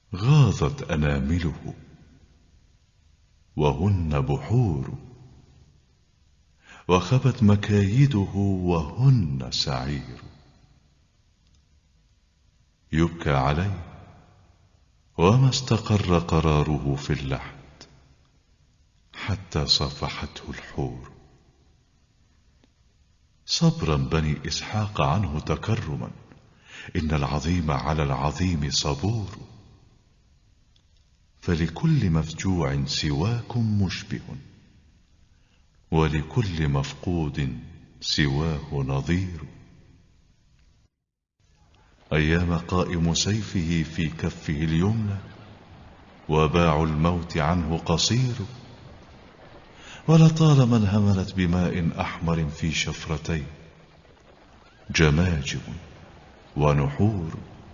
غاضت أنامله وهن بحور، وخبت مكايده وهن سعير. يبكى عليه وما استقر قراره في اللحد حتى صافحته الحور. صبرا بني إسحاق عنه تكرما، إن العظيم على العظيم صبور. فلكل مفجوع سواكم مشبه، ولكل مفقود سواه نظير. أيام قائم سيفه في كفه اليمنى، وباع الموت عنه قصير. ولطالما انهملت بماء أحمر في شفرتيه جماجم ونحور.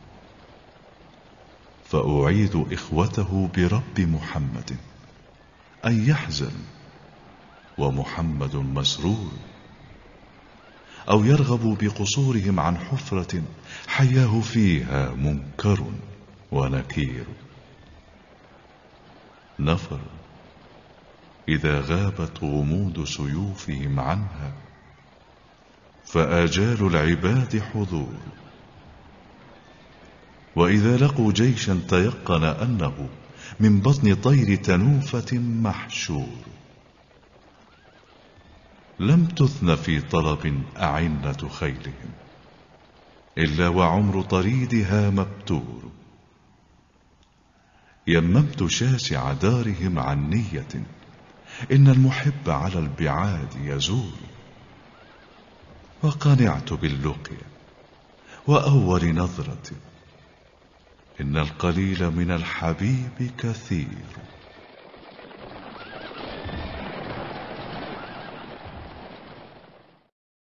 فأعيد إخوته برب محمد أن يحزن ومحمد مسرور، أو يرغب بقصورهم عن حفرة حياه فيها منكر ونكير. نفر إذا غابت غموض سيوفهم عنها، فآجال العباد حضور. وإذا لقوا جيشا تيقن أنه من بطن طير تنوفة محشور، لم تثن في طلب أعنة خيلهم، إلا وعمر طريدها مبتور. يممت شاسع دارهم عن نية، إن المحب على البعاد يزور. وقنعت باللقيا وأول نظرة، إن القليل من الحبيب كثير.